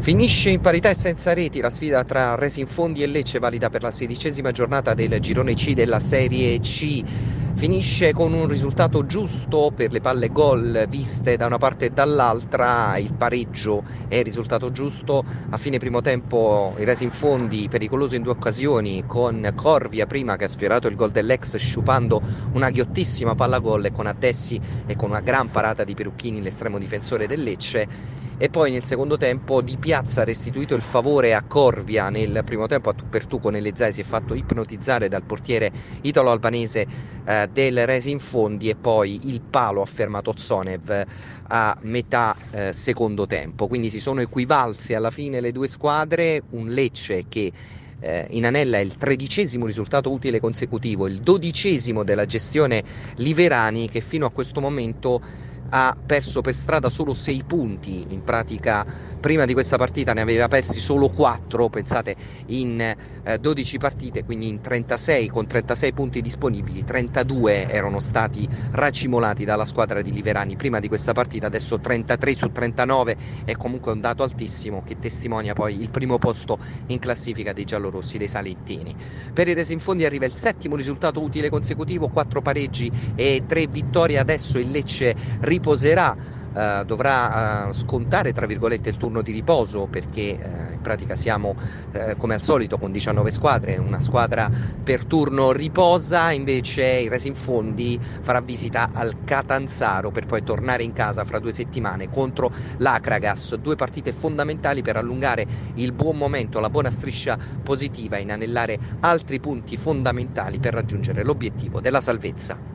Finisce in parità e senza reti la sfida tra Racing Fondi e Lecce, valida per la 16ª giornata del girone C della Serie C. Finisce con un risultato giusto per le palle gol viste da una parte e dall'altra. Il pareggio è il risultato giusto. A fine primo tempo il Racing Fondi pericoloso in due occasioni, con Corvia prima che ha sfiorato il gol dell'ex sciupando una ghiottissima palla gol, e con Addessi e con una gran parata di Perucchini, l'estremo difensore del Lecce. E poi nel secondo tempo Di Piazza ha restituito il favore a Corvia. Nel primo tempo a tu per tu con Elezai si è fatto ipnotizzare dal portiere italo-albanese del Racing Fondi, e poi il palo ha fermato Zonev a metà secondo tempo. Quindi si sono equivalse alla fine le due squadre. Un Lecce che inanella il 13° risultato utile consecutivo, il 12° della gestione Liverani, che fino a questo momento ha perso per strada solo 6 punti. In pratica prima di questa partita ne aveva persi solo 4, pensate, in 12 partite, quindi in 36, con 36 punti disponibili, 32 erano stati racimolati dalla squadra di Liverani prima di questa partita. Adesso 33 su 39 è comunque un dato altissimo, che testimonia poi il primo posto in classifica dei giallorossi, dei salentini. Per il Racing Fondi arriva il 7° risultato utile consecutivo, 4 pareggi e 3 vittorie. Adesso il Lecce riposerà, dovrà scontare tra virgolette il turno di riposo, perché in pratica siamo come al solito con 19 squadre, una squadra per turno riposa. Invece il Racing Fondi farà visita al Catanzaro per poi tornare in casa fra 2 settimane contro l'Akragas. 2 partite fondamentali per allungare il buon momento, la buona striscia positiva, e inanellare altri punti fondamentali per raggiungere l'obiettivo della salvezza.